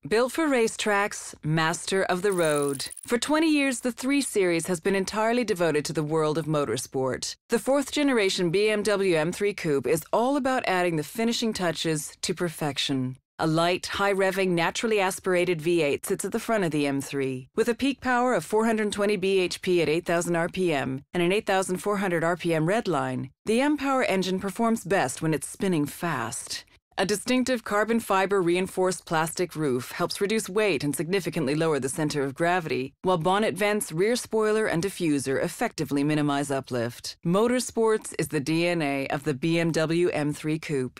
Built for racetracks, master of the road. For 20 years, the 3 Series has been entirely devoted to the world of motorsport. The 4th generation BMW M3 Coupe is all about adding the finishing touches to perfection. A light, high-revving, naturally aspirated V8 sits at the front of the M3. With a peak power of 420 bhp at 8,000 RPM and an 8,400 RPM redline, the M-Power engine performs best when it's spinning fast. A distinctive carbon fiber reinforced plastic roof helps reduce weight and significantly lower the center of gravity, while bonnet vents, rear spoiler, and diffuser effectively minimize uplift. Motorsports is the DNA of the BMW M3 Coupe.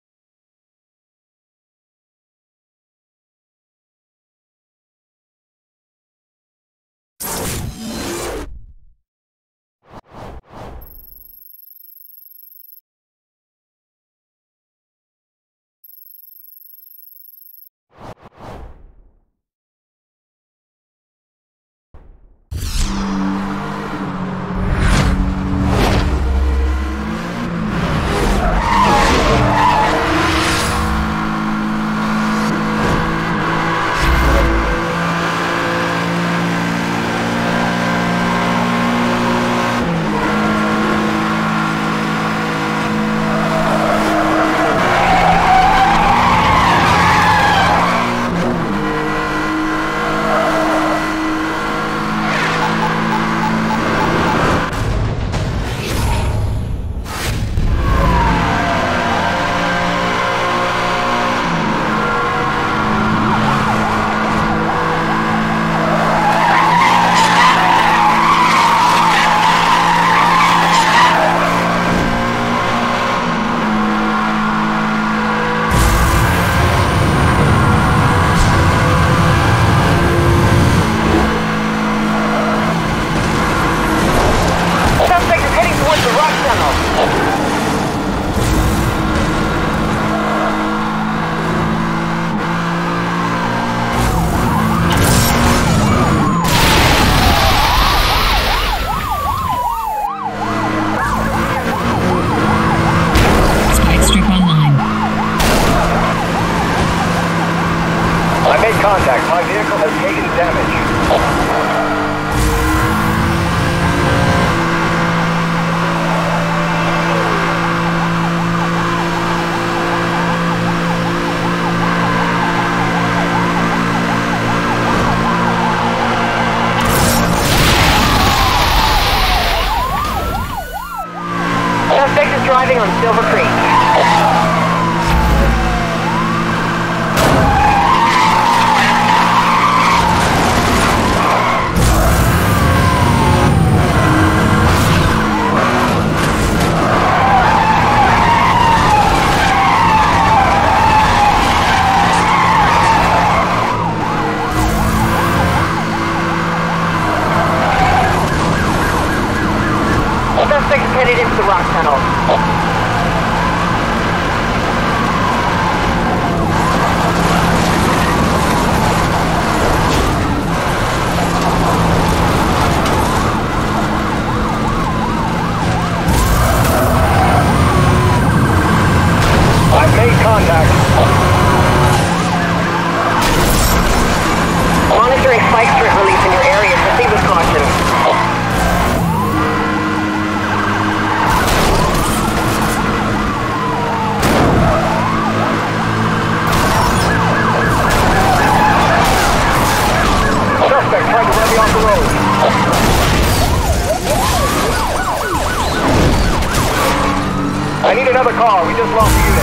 Contact. My vehicle has taken damage. Suspect is driving on Silver Creek. Suspect is headed into the rock tunnel. I've made contact. Monitoring spike strip release in your area. Proceed with caution. Suspect tried to run me off the road. I need another car. We just lost a unit.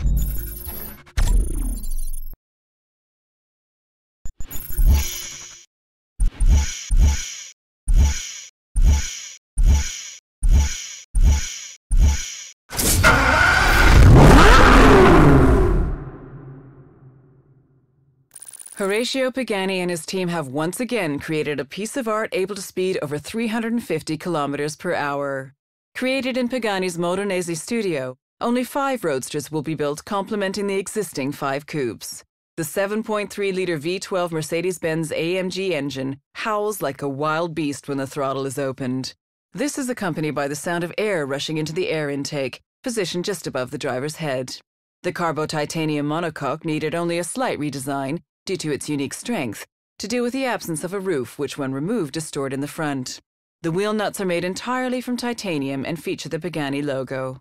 Horatio Pagani and his team have once again created a piece of art able to speed over 350 kilometers per hour. Created in Pagani's Modenese studio, only 5 Roadsters will be built complementing the existing 5 coupes. The 7.3-liter V12 Mercedes-Benz AMG engine howls like a wild beast when the throttle is opened. This is accompanied by the sound of air rushing into the air intake, positioned just above the driver's head. The Carbo titanium monocoque needed only a slight redesign, due to its unique strength, to deal with the absence of a roof which when removed is stored in the front. The wheel nuts are made entirely from titanium and feature the Pagani logo.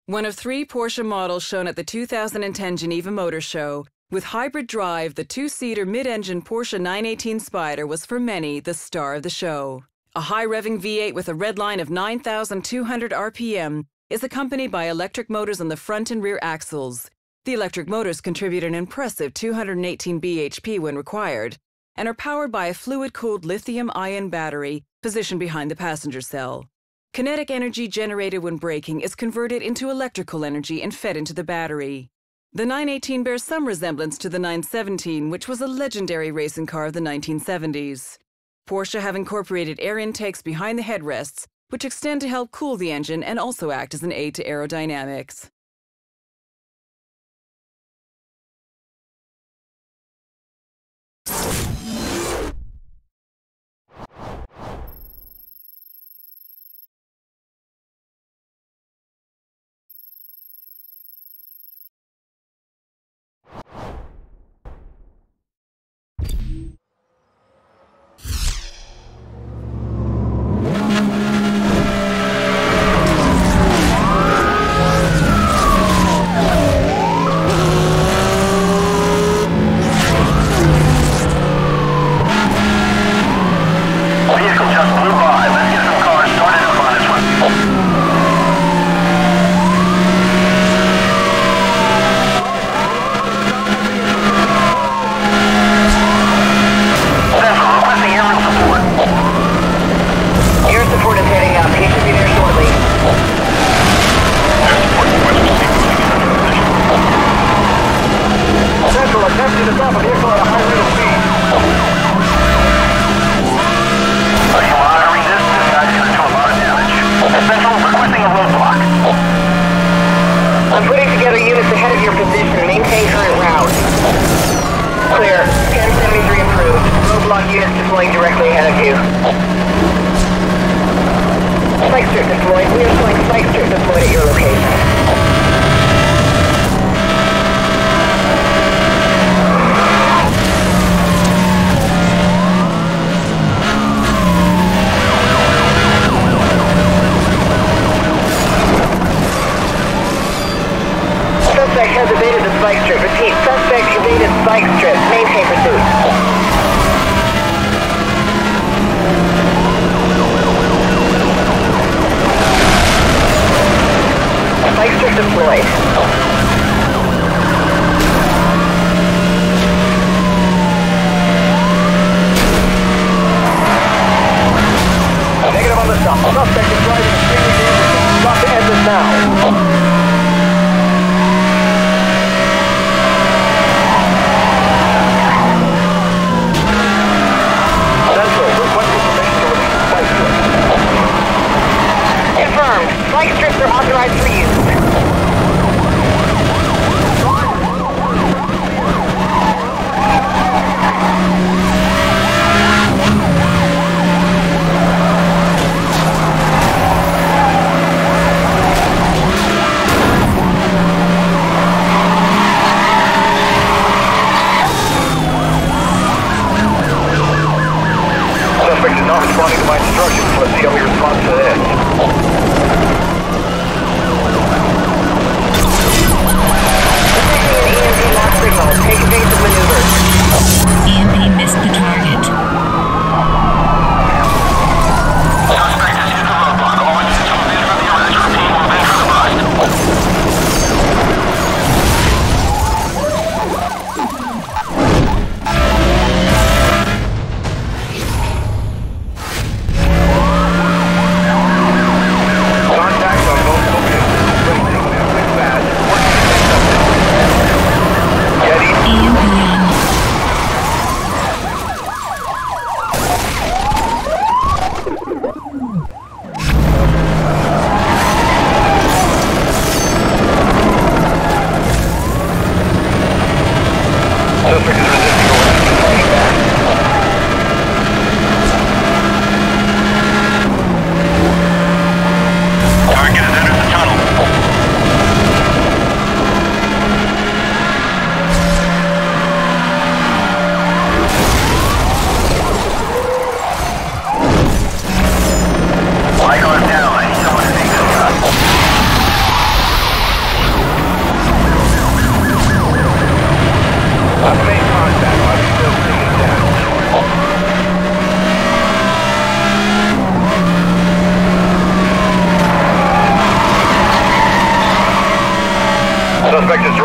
One of 3 Porsche models shown at the 2010 Geneva Motor Show, with hybrid drive, the 2-seater mid-engine Porsche 918 Spyder was for many the star of the show. A high-revving V8 with a red line of 9,200 RPM is accompanied by electric motors on the front and rear axles. The electric motors contribute an impressive 218 bhp when required, and are powered by a fluid-cooled lithium-ion battery positioned behind the passenger cell. Kinetic energy generated when braking is converted into electrical energy and fed into the battery. The 918 bears some resemblance to the 917, which was a legendary racing car of the 1970s. Porsche have incorporated air intakes behind the headrests, which extend to help cool the engine and also act as an aid to aerodynamics.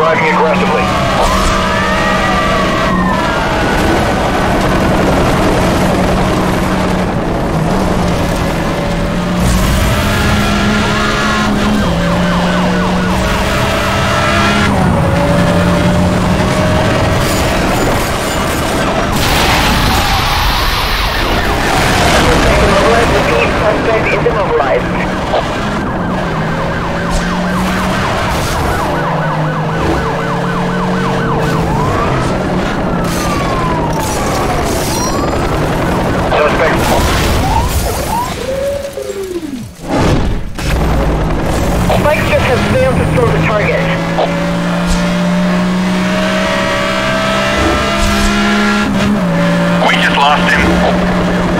driving aggressively. Suspect is immobilized. Spike strip has failed to slow the target. We just lost him.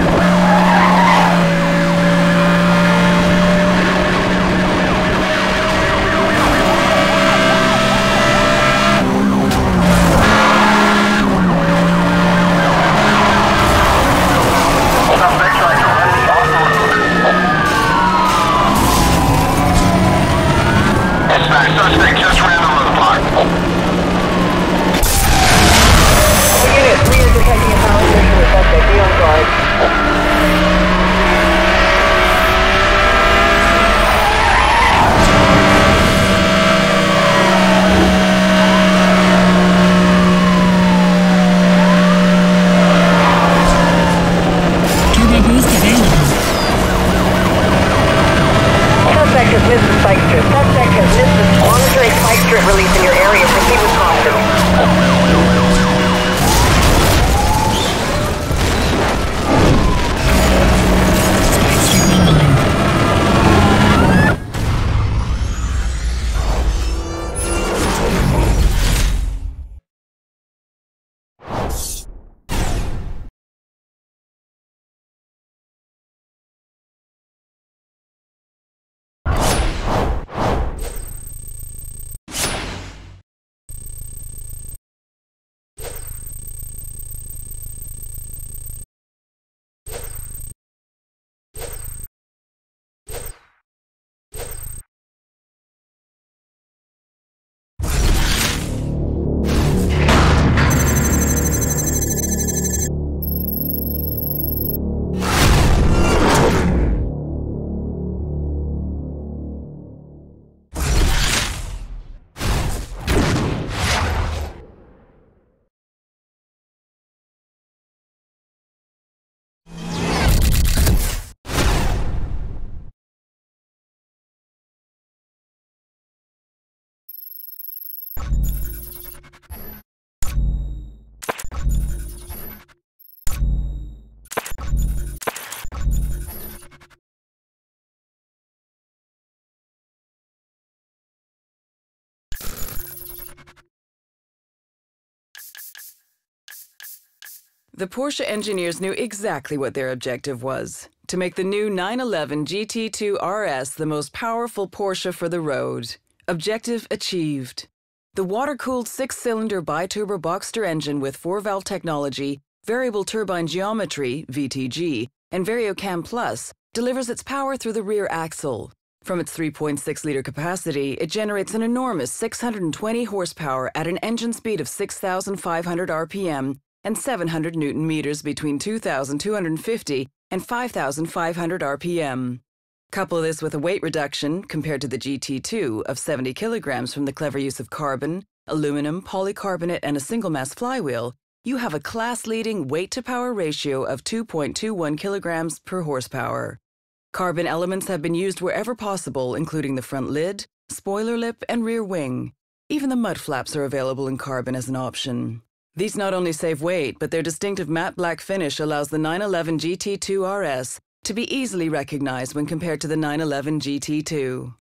Suspect just ran the roadblock. Unit, we are detecting a power station with suspect. Be on guard. Turbo boost available. Suspect has missed the spike strip. Suspect has missed the monitoring spike strip release in your area. Proceed with caution. Spike strip online. The Porsche engineers knew exactly what their objective was: to make the new 911 GT2 RS the most powerful Porsche for the road. Objective achieved. The water-cooled six-cylinder bi-turbo Boxster engine with four-valve technology, variable turbine geometry, VTG, and VarioCam Plus delivers its power through the rear axle. From its 3.6-liter capacity, it generates an enormous 620 horsepower at an engine speed of 6,500 RPM and 700 Newton meters between 2,250 and 5,500 RPM. Couple this with a weight reduction, compared to the GT2, of 70 kilograms from the clever use of carbon, aluminum, polycarbonate, and a single-mass flywheel, you have a class-leading weight-to-power ratio of 2.21 kilograms per horsepower. Carbon elements have been used wherever possible, including the front lid, spoiler lip, and rear wing. Even the mud flaps are available in carbon as an option. These not only save weight, but their distinctive matte black finish allows the 911 GT2 RS to be easily recognized when compared to the 911 GT2.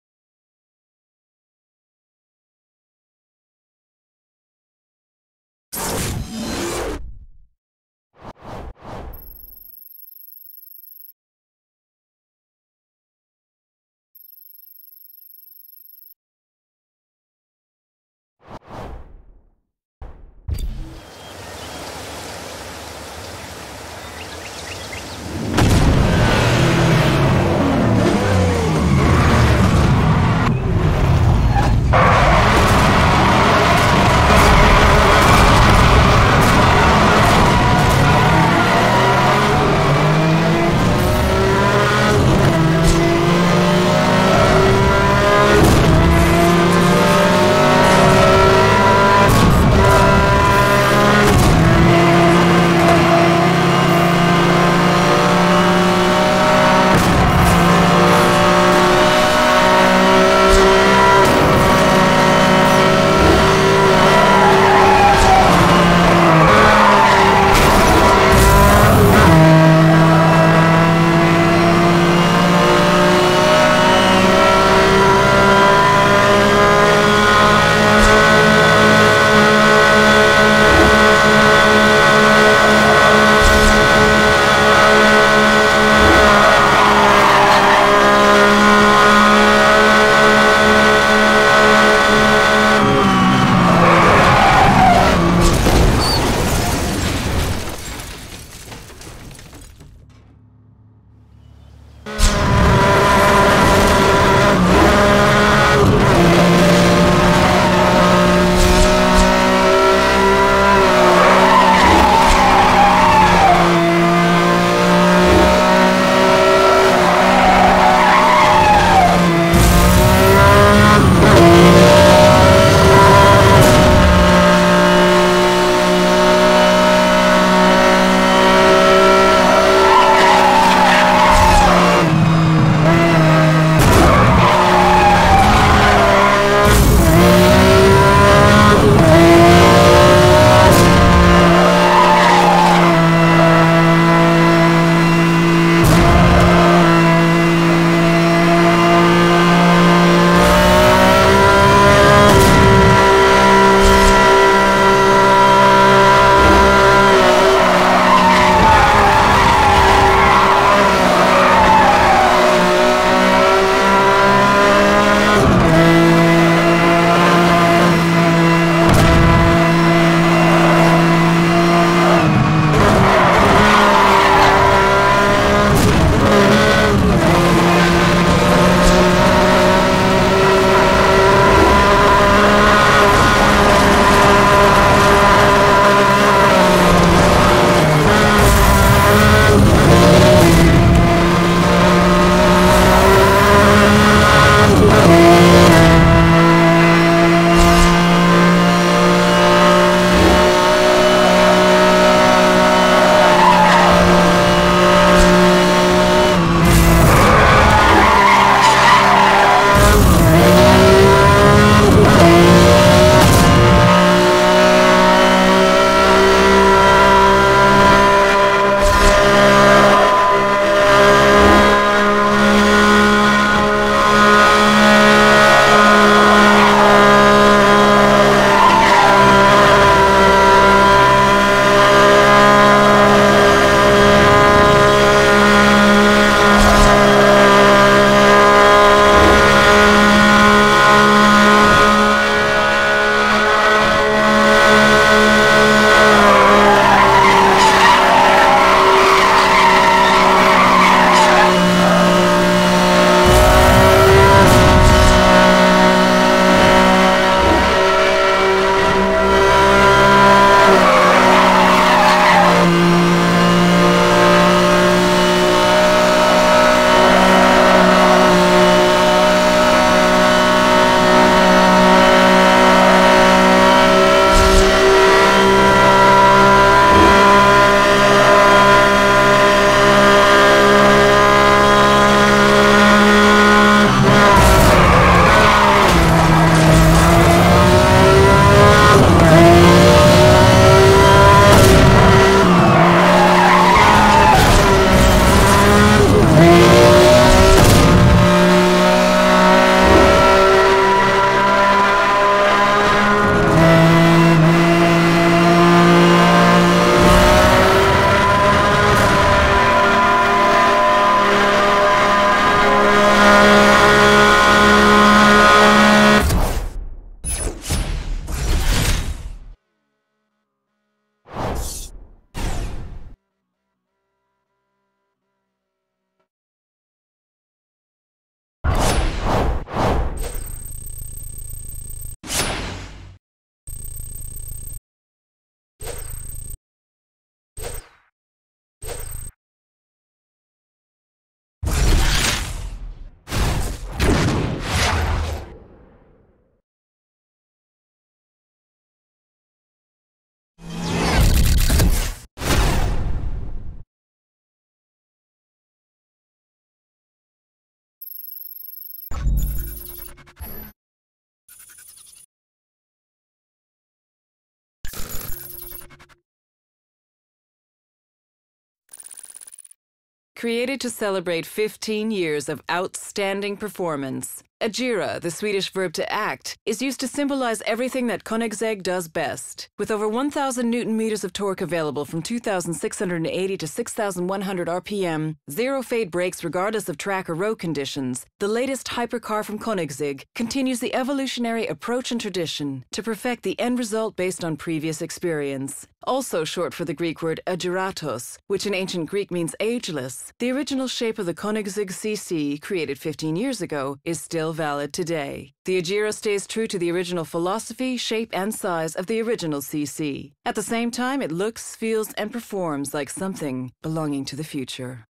Created to celebrate 15 years of outstanding performance, Agera, the Swedish verb to act, is used to symbolize everything that Koenigsegg does best. With over 1,000 newton-meters of torque available from 2,680 to 6,100 RPM, zero fade brakes regardless of track or road conditions, the latest hypercar from Koenigsegg continues the evolutionary approach and tradition to perfect the end result based on previous experience. Also short for the Greek word ageratos, which in ancient Greek means ageless, the original shape of the Koenigsegg CC, created 15 years ago, is still valid today. The Agera stays true to the original philosophy, shape, and size of the original CC. At the same time, it looks, feels, and performs like something belonging to the future.